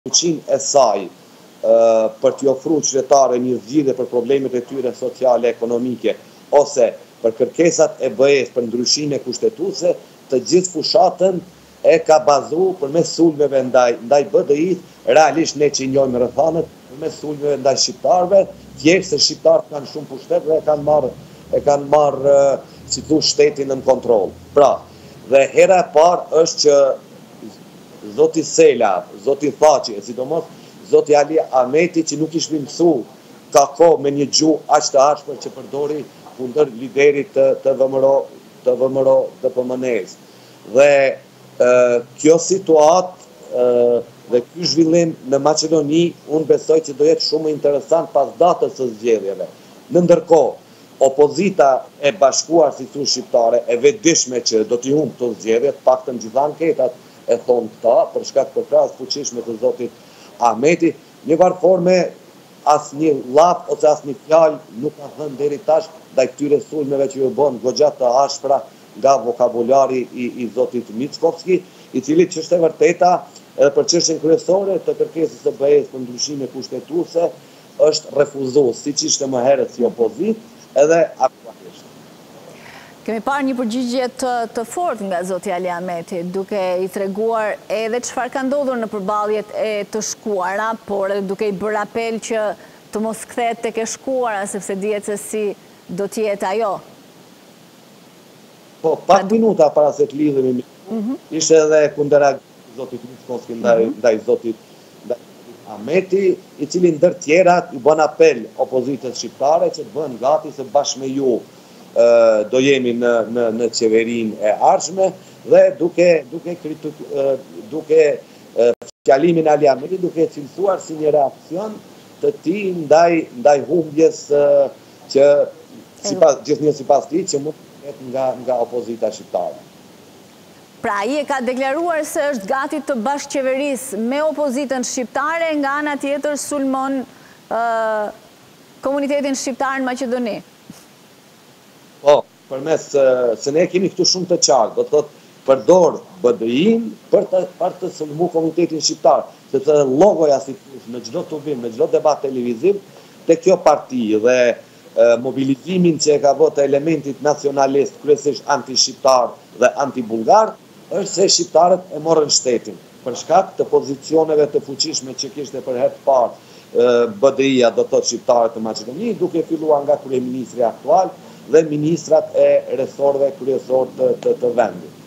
fuqinë e saj për t'i ofruar qytetarëve një zgjidhje për problemet e tyre sociale, ekonomike, ose për kërkesat e BE-s për ndryshime kushtetuese, të gjithë fushatën e ka bazuar përmes sulmeve ndaj BDI-s, realisht ne që i njohim rrethanat, përmes sulmeve ndaj shqiptarëve, thjesht se shqiptarët kanë shumë pushtet dhe e kanë marrë si thu shtetin në kontroll. Pra, dhe hera e parë është që zoti Sela, zoti Thaçi, e sidomos zoti Ali Ahmeti, që nuk ishte mësuar ka kohë me një gjuhë aq të ashpër që përdori kundër liderit të VMRO të PMN-s. Dhe kjo situatë dhe ky zhvillim në Maqedoni, unë besoj që do jetë shumë interesant pas datës së zgjedhjeve. Në ndërkohë, opozita e bashkuar si thu shqiptare e vetëdijshme që do t'i humbë këto zgjedhje, paktën gjithë anketat e thonë këta, për shkak të krahas fuqishme të zotit Ahmeti, një varforme asnjë llaf ose asnjë fjalë nuk ka thënë deri tash ndaj këtyre sulmeve që ju bën goxha të ashpra nga vokabulari i zotit Mickovski, i cili ç'është e vërteta edhe për çështjen kryesore të kërkesës së BE-s për ndryshime kushtetuese është refuzuar, siç ishte më herët si opozitë, edhe aktualisht. Kemi parë një përgjigje të fortë nga zoti Ali Ahmeti, duke i treguar edhe çfarë ka ndodhur në përballjet e të shkuara, por edhe duke i bërë apel që të mos kthehet tek e shkuara, sepse dihet se si do të jetë ajo. Po, pak minuta para se të lidhemi, ishte edhe kundërreagimi zotit Mickovski ndaj zotit Ahmeti, i cili ndër tjerat i bën apel opozitës shqiptare që të bëhen gati se bashkë me ju do jemi në qeverinë e ardhshme, dhe duke fjalimin Ali Ahmeti duke cilësuar si një reakcion të tij ndaj humbjes që gjithnjë sipas tij që mund të ketë nga opozita shqiptare. Pra, ai e ka deklaruar se është gati të bashkëqeverisë me opozitën shqiptare, nga ana tjetër sulmon komunitetin shqiptar në Maqedoni. Po, përmes se ne kemi këtu shumë të qartë, do të thotë përdor BDI-n për të sulmuar komunitetin shqiptar, sepse llogoja si në çdo tubim, në çdo debat televiziv, te kjo parti dhe mobilizimin që e ka bërë të elementit nacionalist, kryesisht anti-shqiptar dhe anti-bulgar, është se shqiptarët e morën shtetin, për shkak të pozicioneve të fuqishme që kishte për herë të parë BDI-ja, do të thotë shqiptarët të Maqedonisë, duke filluar nga kryeministri aktual dhe ministrat e resorëve kryesor të vendit.